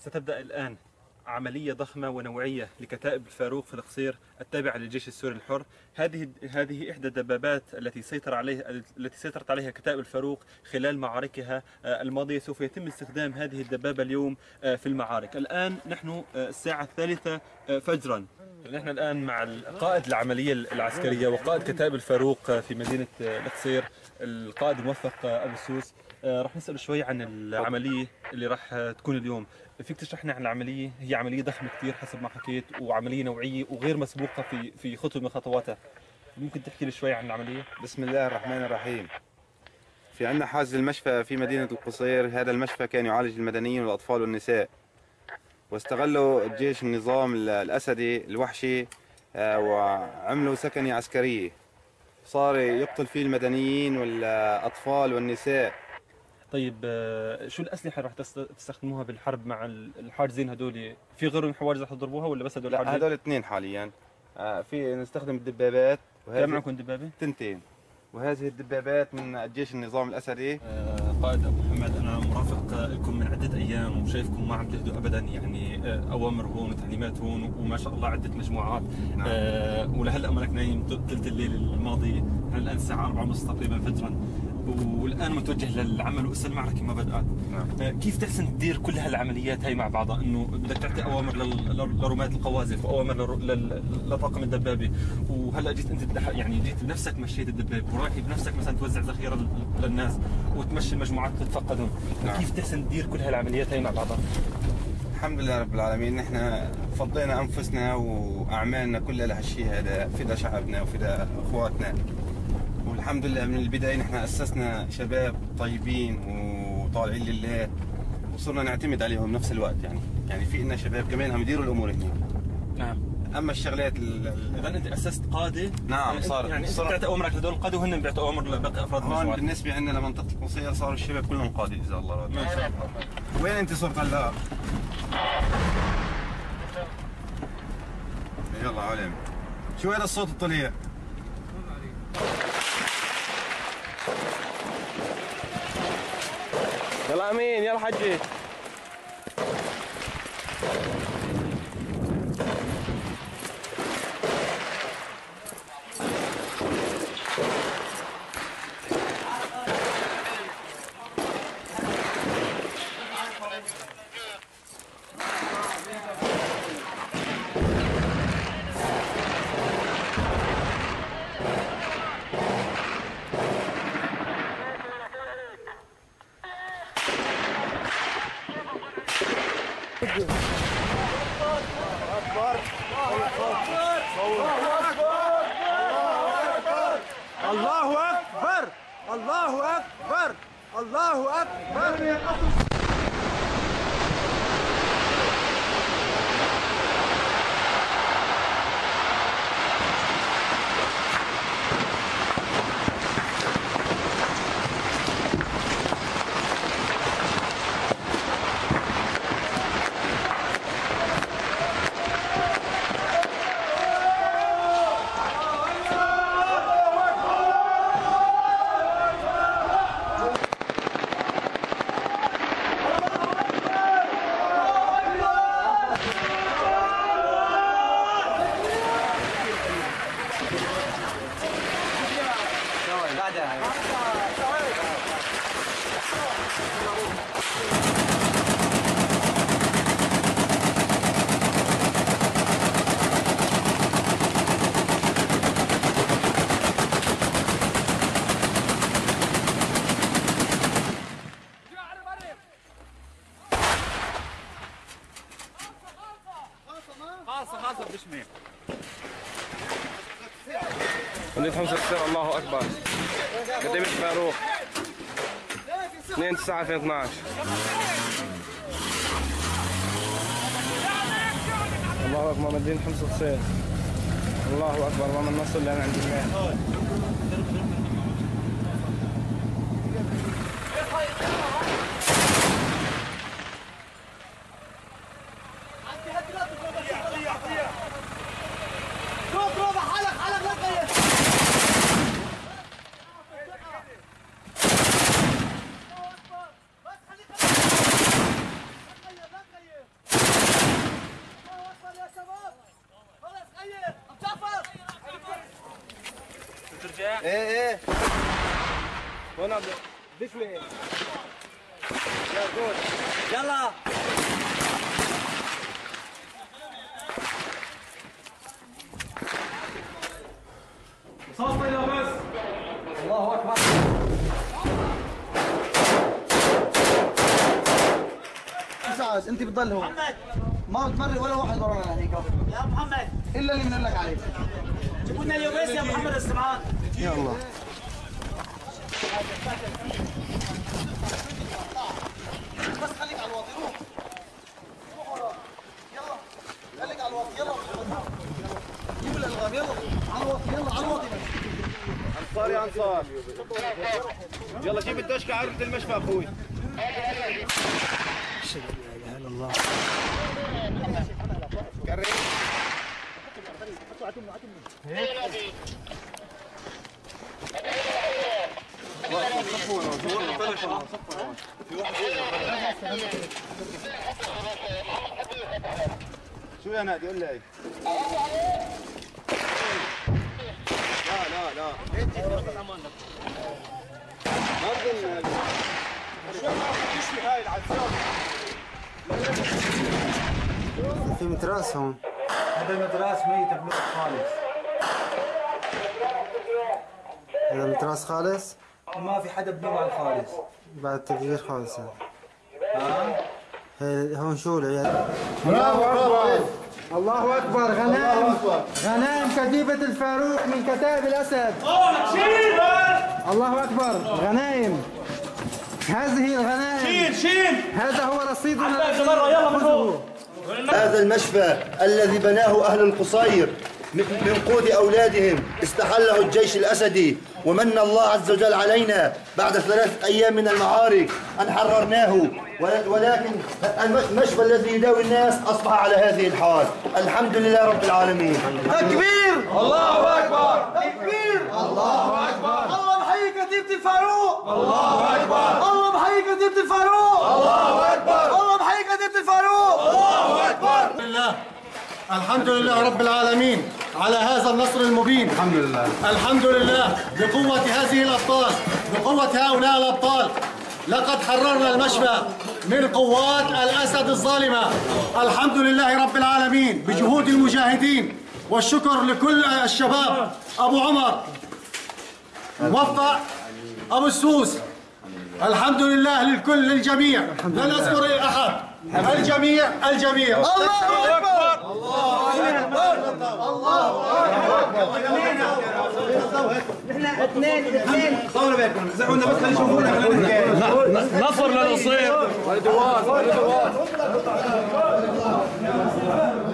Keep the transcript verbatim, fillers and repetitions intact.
ستبدأ الآن عملية ضخمة ونوعية لكتائب الفاروق في القصير التابعة للجيش السوري الحر. هذه هذه إحدى الدبابات التي سيطر عليها التي سيطرت عليها كتائب الفاروق خلال معاركها الماضية. سوف يتم استخدام هذه الدبابة اليوم في المعارك. الآن نحن الساعة الثالثة فجرا. نحن الآن مع القائد العملية العسكرية وقائد كتائب الفاروق في مدينة القصير، القائد الموفق أبو السوس. راح نسأل شوي عن العملية اللي راح تكون اليوم. فيك تشرح لنا عن العملية؟ هي عملية ضخمة كثير حسب ما حكيت، وعملية نوعية وغير مسبوقة في في خطوة من خطواتها. ممكن تحكي لي شوي عن العملية؟ بسم الله الرحمن الرحيم. في عندنا حاجز المشفى في مدينة القصير. هذا المشفى كان يعالج المدنيين والأطفال والنساء، واستغلوا الجيش النظام الأسدي الوحشي وعملوا سكنة عسكرية، صار يقتل فيه المدنيين والأطفال والنساء. طيب شو الأسلحة اللي راح تستخدموها بالحرب مع الحاجزين هدول؟ في غيرهم حواجز راح تضربوها ولا بس هدول لا، الحاجزين؟ هدول اثنين حاليا. في نستخدم الدبابات. كم معكم دبابة؟ تنتين. وهذه الدبابات من الجيش النظام الأسدي. قائد أبو محمد، أنا مرافق لكم من عدة أيام وشايفكم ما عم تهدوا أبدا، يعني أوامر هون وتعليمات هون وما شاء الله عدة مجموعات. نعم. أه ولهلا مالك نايم ثلث الليل الماضي، الآن الساعة أربعة ونص تقريبا فجرا، والآن متوجه للعمل ولسه المعركة ما بدأت. نعم. أه كيف تحسن تدير كل هالعمليات هاي مع بعضها؟ إنه بدك تعطي أوامر لرماة القواذف وأوامر لطاقم الدبابة، وهلا جيت أنت يعني جيت بنفسك مشيت الدبابة ورايح بنفسك مثلا توزع ذخيرة للناس وتمشي المجموعات تتفقدهم. نعم. كيف تحسن تدير كل هالعمليات هاي مع بعضها؟ الحمد لله رب العالمين، نحن فضينا انفسنا واعمالنا كلها لهالشيء هذا، فدا شعبنا وفدا اخواتنا. والحمد لله من البدايه نحن اسسنا شباب طيبين وطالعين لله، وصرنا نعتمد عليهم بنفس الوقت. يعني يعني في لنا شباب كمان عم يديروا الامور هنا. نعم. اما الشغلات اذا انت اسست قاده. نعم. صار يعني انت بتعطي اوامرك لهدول القاده وهن بيعطوا اوامر لباقي افراد المجموعه. هون بالنسبه عندنا لمنطقه القصير صاروا الشباب كلهم قاده اذا الله راد. ما شاء الله. وين انت صرت هلا؟ يلا علم. شو هذا الصوت الطليع؟ يلا امين، يلا حجي. الله أكبر الله أكبر الله أكبر. خاصة خاصة بشمي. وليد حمص القصير. الله أكبر. قديم الفاروق اثنين تسعة ألفين واثنعش. الله أكبر. مدينة حمص القصير. الله أكبر. اللهم النصر لنا عند الله. ايه ايه وانا بشوي يلا صوت يا بس. الله اكبر. سعد انت بتضل هون ما بتمرق ولا واحد ورانا هنيك يا محمد الا اللي بنقول لك عليه. جيبوا لنا اليوبيس يا محمد السمعان. يا الله بس خليك على الواطي روح روح وراه يلا خليك على الواطي يلا جيبوا الالغام يلا على الواطي يلا على الواطي انصار يا انصار يلا جيب الدشكه عرفة المشفى اخوي. اشهد ان لا اله الا الله. شو يا نادي قول لي. لا لا لا ما اظن شو تشوي هاي العزام. في متراس هون. هذا المدراس ميت بموت خالص. هذا متراس خالص؟ ما في حدا بنوع خالص. بعد تفجير خالص هذا. ها؟ هي هون شو العيال؟ الله اكبر. الله اكبر. غنائم غنائم كتيبة الفاروق من كتائب الاسد. الله اكبر. غنائم. هذه الغنائم. شيل شيل. هذا هو رصيدنا. يلا هذا المشفى الذي بناه أهل القصير من قود أولادهم استحله الجيش الأسدي، ومن الله عز وجل علينا بعد ثلاث أيام من المعارك أن حررناه، ولكن المشفى الذي يداوي الناس أصبح على هذه الحال. الحمد لله رب العالمين. تكبير. الله اكبر. تكبير. الله اكبر. الله بحيي كتيبة الفاروق. الله اكبر. الله بحيي كتيبة الفاروق. الله اكبر. الله بحيي كتيبة الفاروق. الله اكبر. لله. الحمد لله رب العالمين على هذا النصر المبين. الحمد لله. الحمد لله بقوة هذه الأبطال، بقوة هؤلاء الأبطال لقد حررنا المشفى من قوات الأسد الظالمة. الحمد لله رب العالمين بجهود المجاهدين، والشكر لكل الشباب. أبو عمر موفق، أبو السوس، الحمد لله للكل للجميع، لا نذكر أحد. الجميع الجميع. الله اكبر. الله اكبر. احنا اثنين اثنين صوروا بينكم زعونا بس خلي يشوفونا. نصر للقصير.